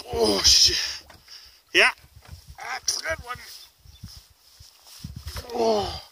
Oh shit. Yeah. That's a good one. Oh.